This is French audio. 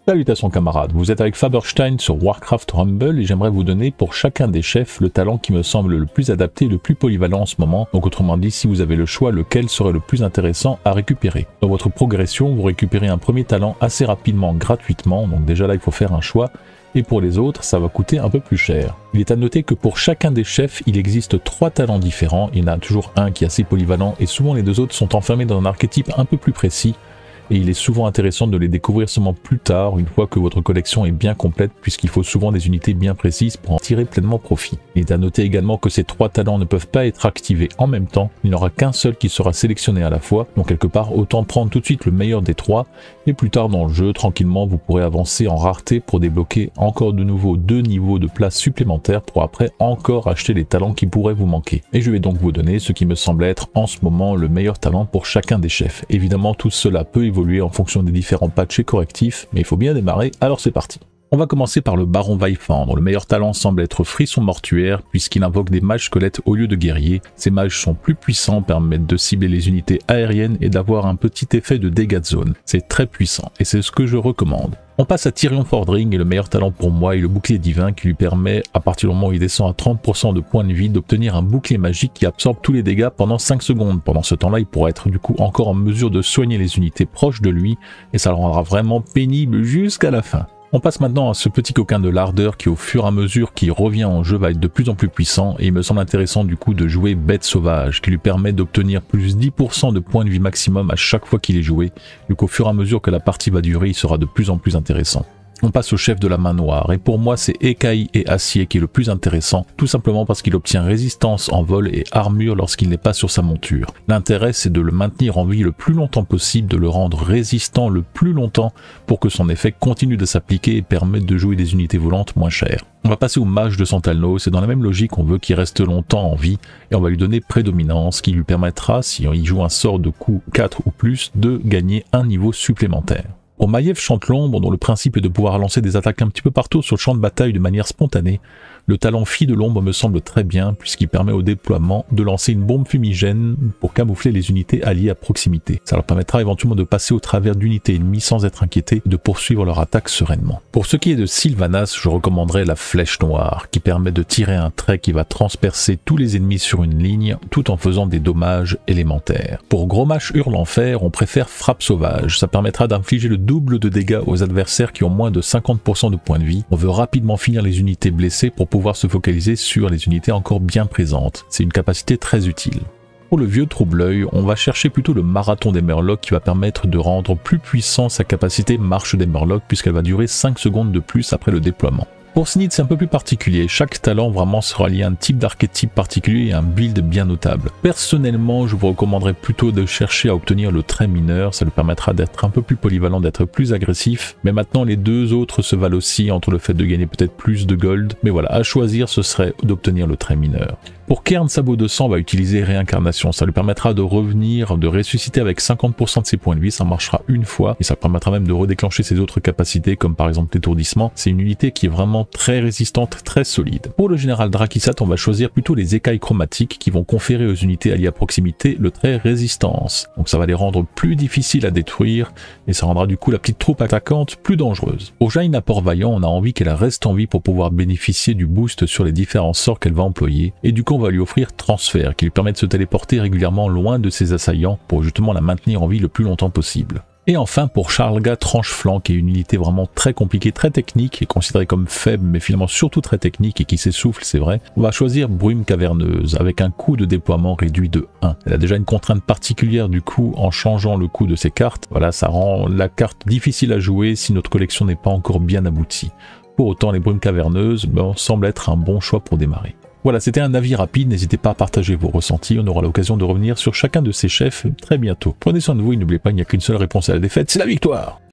Salutations camarades, vous êtes avec Faberstein sur Warcraft Rumble et j'aimerais vous donner pour chacun des chefs le talent qui me semble le plus adapté et le plus polyvalent en ce moment. Donc autrement dit, si vous avez le choix, lequel serait le plus intéressant à récupérer. Dans votre progression, vous récupérez un premier talent assez rapidement gratuitement, donc déjà là il faut faire un choix. Et pour les autres, ça va coûter un peu plus cher. Il est à noter que pour chacun des chefs, il existe 3 talents différents. Il y en a toujours un qui est assez polyvalent et souvent les 2 autres sont enfermés dans un archétype un peu plus précis. Et il est souvent intéressant de les découvrir seulement plus tard, une fois que votre collection est bien complète, puisqu'il faut souvent des unités bien précises pour en tirer pleinement profit. Il est à noter également que ces 3 talents ne peuvent pas être activés en même temps, il n'y en aura qu'un seul qui sera sélectionné à la fois, donc quelque part autant prendre tout de suite le meilleur des 3, et plus tard dans le jeu, tranquillement, vous pourrez avancer en rareté pour débloquer encore de nouveau 2 niveaux de place supplémentaires pour après encore acheter les talents qui pourraient vous manquer. Et je vais donc vous donner ce qui me semble être en ce moment le meilleur talent pour chacun des chefs. Évidemment, tout cela peut évoluer en fonction des différents patchs et correctifs, mais il faut bien démarrer, alors c'est parti. On va commencer par le Baron Vaifan, dont le meilleur talent semble être Frisson Mortuaire, puisqu'il invoque des mages squelettes au lieu de guerriers. Ces mages sont plus puissants, permettent de cibler les unités aériennes et d'avoir un petit effet de dégâts de zone. C'est très puissant, et c'est ce que je recommande. On passe à Tyrion Fordring, et le meilleur talent pour moi est le bouclier divin qui lui permet, à partir du moment où il descend à 30% de points de vie, d'obtenir un bouclier magique qui absorbe tous les dégâts pendant 5 secondes. Pendant ce temps-là, il pourra être du coup encore en mesure de soigner les unités proches de lui, et ça le rendra vraiment pénible jusqu'à la fin. On passe maintenant à ce petit coquin de l'ardeur qui au fur et à mesure qu'il revient en jeu va être de plus en plus puissant et il me semble intéressant du coup de jouer Bête Sauvage qui lui permet d'obtenir plus 10% de points de vie maximum à chaque fois qu'il est joué. Du coup au fur et à mesure que la partie va durer il sera de plus en plus intéressant. On passe au chef de la main noire et pour moi c'est Écaille et Acier qui est le plus intéressant, tout simplement parce qu'il obtient résistance en vol et armure lorsqu'il n'est pas sur sa monture. L'intérêt c'est de le maintenir en vie le plus longtemps possible, de le rendre résistant le plus longtemps pour que son effet continue de s'appliquer et permette de jouer des unités volantes moins chères. On va passer au mage de Santalno, c'est dans la même logique, on veut qu'il reste longtemps en vie et on va lui donner prédominance qui lui permettra, si il joue un sort de coup 4 ou plus, de gagner un niveau supplémentaire. Pour Maiev Chante l'ombre, dont le principe est de pouvoir lancer des attaques un petit peu partout sur le champ de bataille de manière spontanée, le talent Fille de l'ombre me semble très bien puisqu'il permet au déploiement de lancer une bombe fumigène pour camoufler les unités alliées à proximité. Ça leur permettra éventuellement de passer au travers d'unités ennemies sans être inquiétés et de poursuivre leur attaque sereinement. Pour ce qui est de Sylvanas, je recommanderais la Flèche Noire qui permet de tirer un trait qui va transpercer tous les ennemis sur une ligne tout en faisant des dommages élémentaires. Pour Grommash Hurle-Enfer, on préfère Frappe Sauvage. Ça permettra d'infliger le double de dégâts aux adversaires qui ont moins de 50% de points de vie. On veut rapidement finir les unités blessées pour pouvoir se focaliser sur les unités encore bien présentes. C'est une capacité très utile. Pour le vieux Trouble-Œil, on va chercher plutôt le Marathon des Murlocs qui va permettre de rendre plus puissant sa capacité Marche des Murlocs puisqu'elle va durer 5 secondes de plus après le déploiement. Pour Snid, c'est un peu plus particulier, chaque talent vraiment sera lié à un type d'archétype particulier et un build bien notable. Personnellement, je vous recommanderais plutôt de chercher à obtenir le trait mineur, ça lui permettra d'être un peu plus polyvalent, d'être plus agressif, mais maintenant les 2 autres se valent aussi entre le fait de gagner peut-être plus de gold, mais voilà, à choisir ce serait d'obtenir le trait mineur. Pour Cairn Sabot de Sang, on va utiliser Réincarnation, ça lui permettra de revenir, de ressusciter avec 50% de ses points de vie, ça marchera une fois, et ça permettra même de redéclencher ses autres capacités, comme par exemple l'étourdissement. C'est une unité qui est vraiment très résistante, très solide. Pour le général Drakisat, on va choisir plutôt les écailles chromatiques qui vont conférer aux unités alliées à proximité le trait résistance. Donc ça va les rendre plus difficiles à détruire, et ça rendra du coup la petite troupe attaquante plus dangereuse. Pour Jaina Port-Vaillant, on a envie qu'elle reste en vie pour pouvoir bénéficier du boost sur les différents sorts qu'elle va employer, et du coup on va lui offrir Transfert qui lui permet de se téléporter régulièrement loin de ses assaillants pour justement la maintenir en vie le plus longtemps possible. Et enfin pour Charlga Tranche-Flanc qui est une unité vraiment très compliquée, très technique et considérée comme faible mais finalement surtout très technique et qui s'essouffle c'est vrai, on va choisir Brume Caverneuse avec un coût de déploiement réduit de 1. Elle a déjà une contrainte particulière du coup en changeant le coût de ses cartes, voilà ça rend la carte difficile à jouer si notre collection n'est pas encore bien aboutie. Pour autant les Brumes Caverneuses semblent être un bon choix pour démarrer. Voilà, c'était un avis rapide, n'hésitez pas à partager vos ressentis, on aura l'occasion de revenir sur chacun de ces chefs très bientôt. Prenez soin de vous et n'oubliez pas, il n'y a qu'une seule réponse à la défaite, c'est la victoire!